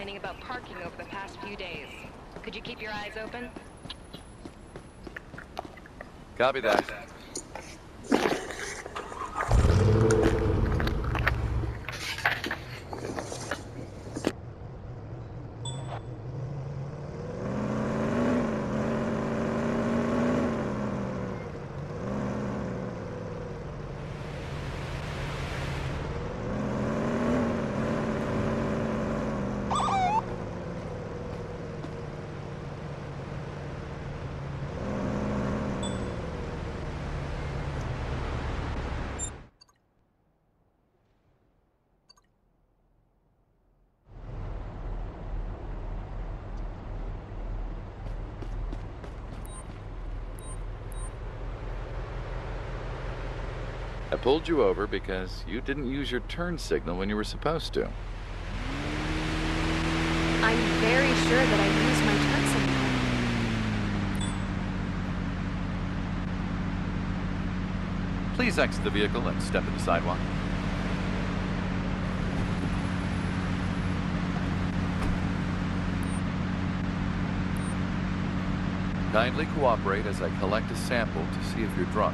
complaining about parking over the past few days. Could you keep your eyes open? Copy that. I pulled you over because you didn't use your turn signal when you were supposed to. I'm very sure that I used my turn signal. Please exit the vehicle and step to the sidewalk. Kindly cooperate as I collect a sample to see if you're drunk.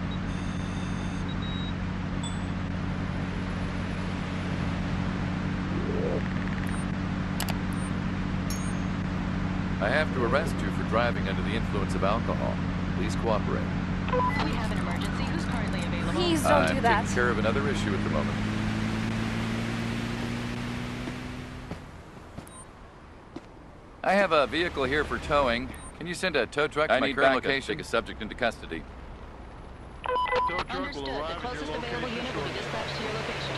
I have to arrest you for driving under the influence of alcohol. Please cooperate. We have an emergency. Who's currently available? Please don't do that. I'm taking care of another issue at the moment. I have a vehicle here for towing. Can you send a tow truck to my current location? Take a subject into custody. Tow truck Understood. will The arrive at closest your available location unit will be shortly. dispatched to your location.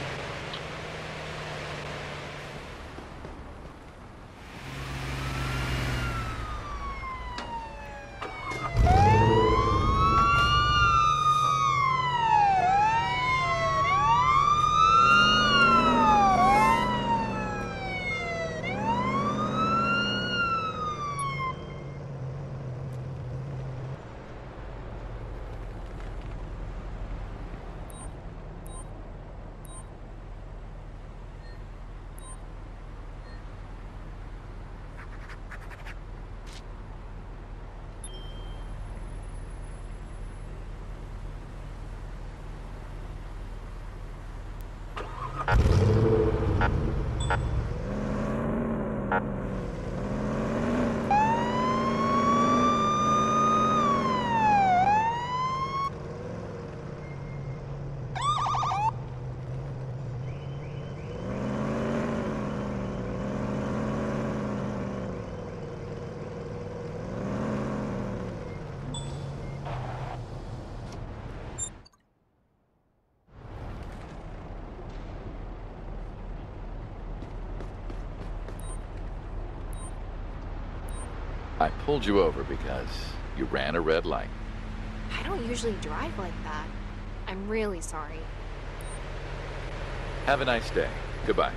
I pulled you over because you ran a red light. I don't usually drive like that. I'm really sorry. Have a nice day. Goodbye.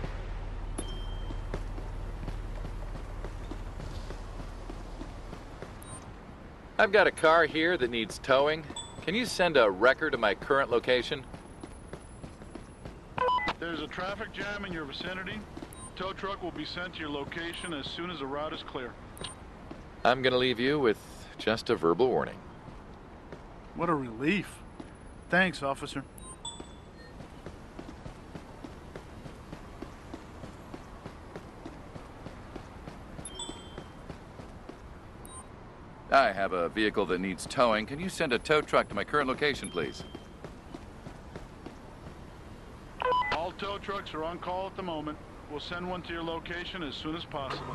I've got a car here that needs towing. Can you send a wrecker to my current location? There's a traffic jam in your vicinity. Tow truck will be sent to your location as soon as the route is clear. I'm gonna leave you with just a verbal warning. What a relief. Thanks, officer. I have a vehicle that needs towing. Can you send a tow truck to my current location, please? All tow trucks are on call at the moment. We'll send one to your location as soon as possible.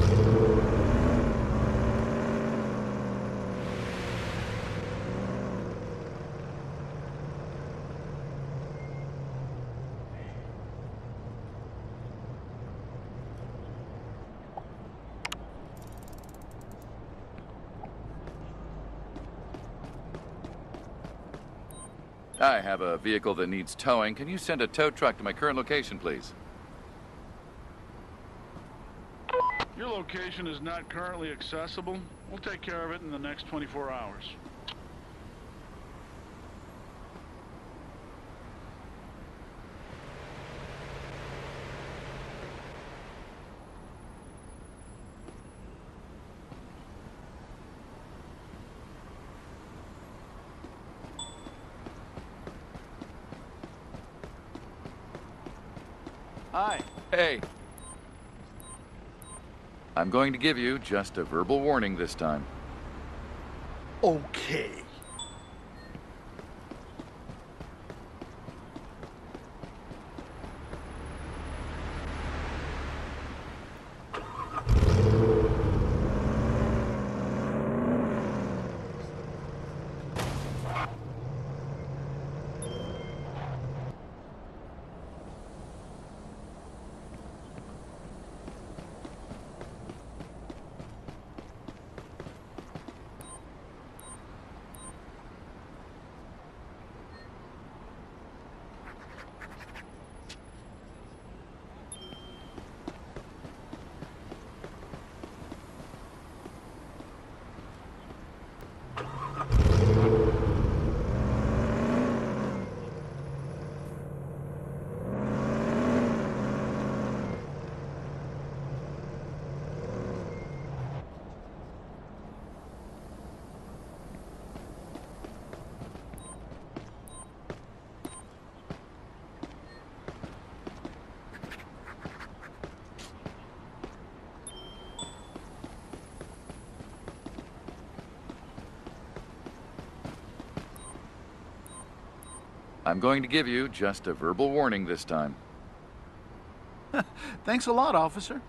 I have a vehicle that needs towing. Can you send a tow truck to my current location, please? Your location is not currently accessible. We'll take care of it in the next 24 hours. Hi. Hey. I'm going to give you just a verbal warning this time. Okay. I'm going to give you just a verbal warning this time. Thanks a lot, officer.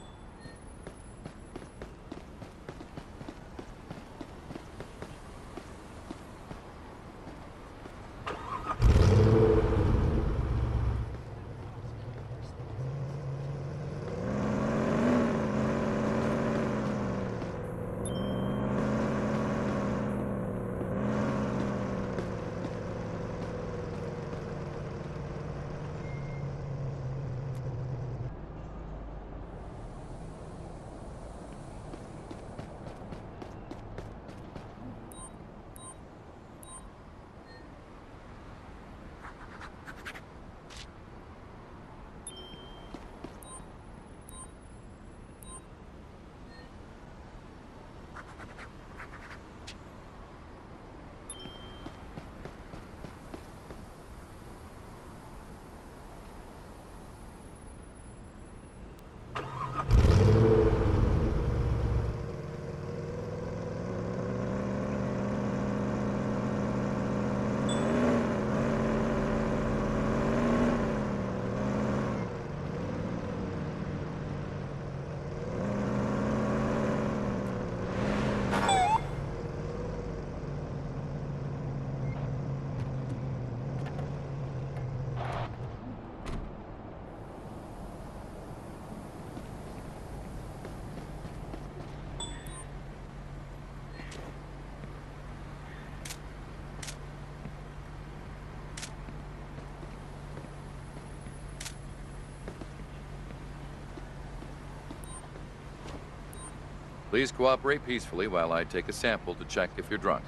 Please cooperate peacefully while I take a sample to check if you're drunk.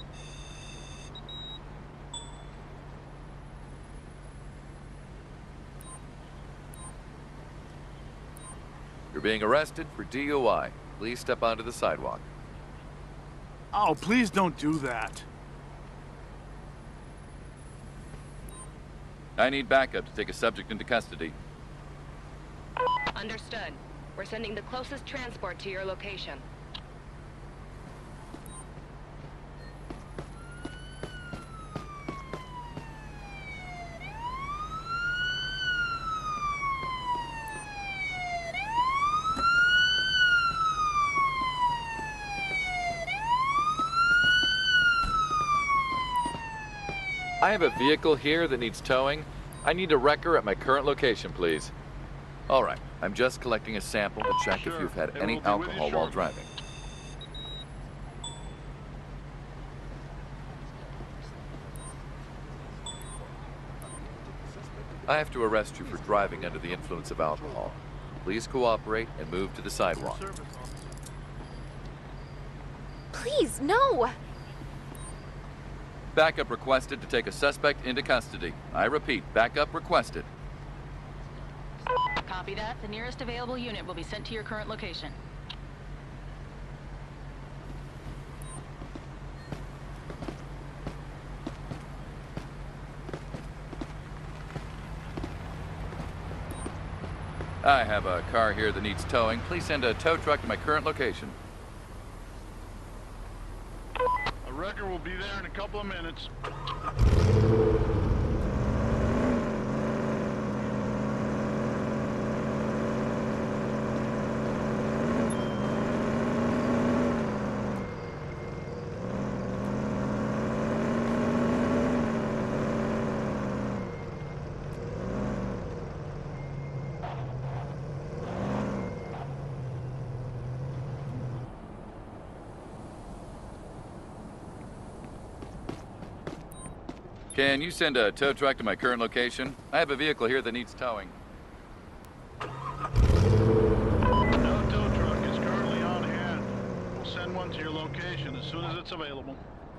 You're being arrested for DUI. Please step onto the sidewalk. Oh, please don't do that. I need backup to take a subject into custody. Understood. We're sending the closest transport to your location. I have a vehicle here that needs towing. I need a wrecker at my current location, please. All right, I'm just collecting a sample to check if you've had any alcohol while driving. I have to arrest you for driving under the influence of alcohol. Please cooperate and move to the sidewalk. Please, no! Backup requested to take a suspect into custody. I repeat, backup requested. Copy that. The nearest available unit will be sent to your current location. I have a car here that needs towing. Please send a tow truck to my current location. A wrecker will be there in a couple of minutes. Can you send a tow truck to my current location? I have a vehicle here that needs towing. No tow truck is currently on hand. We'll send one to your location as soon as it's available.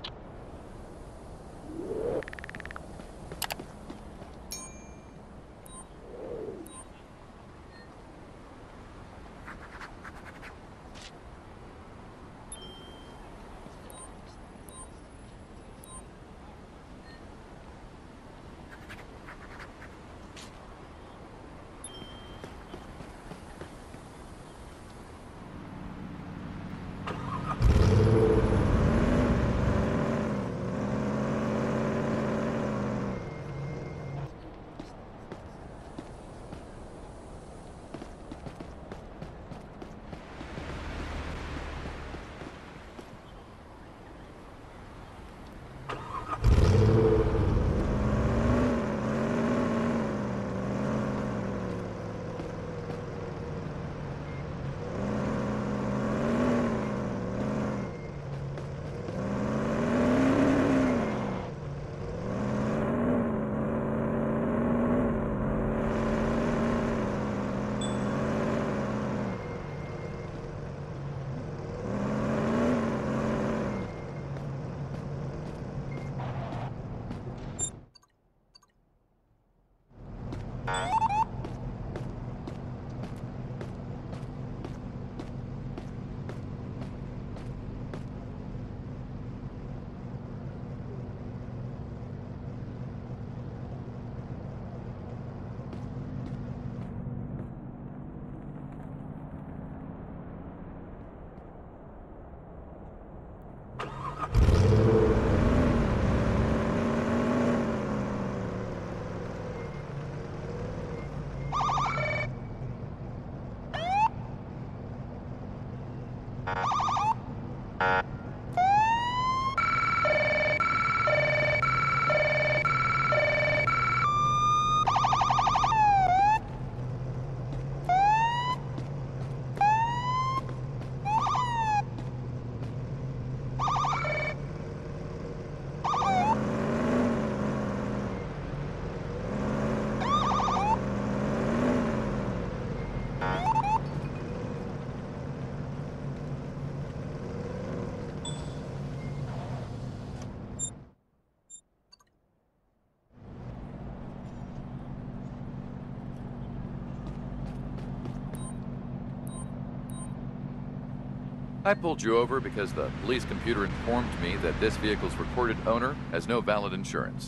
I pulled you over because the police computer informed me that this vehicle's recorded owner has no valid insurance.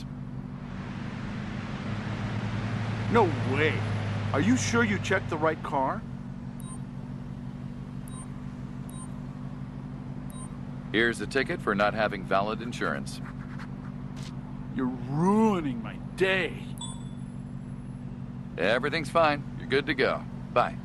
No way. Are you sure you checked the right car? Here's a ticket for not having valid insurance. You're ruining my day. Everything's fine. You're good to go. Bye.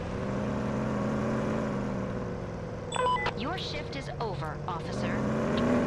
Your shift is over, officer.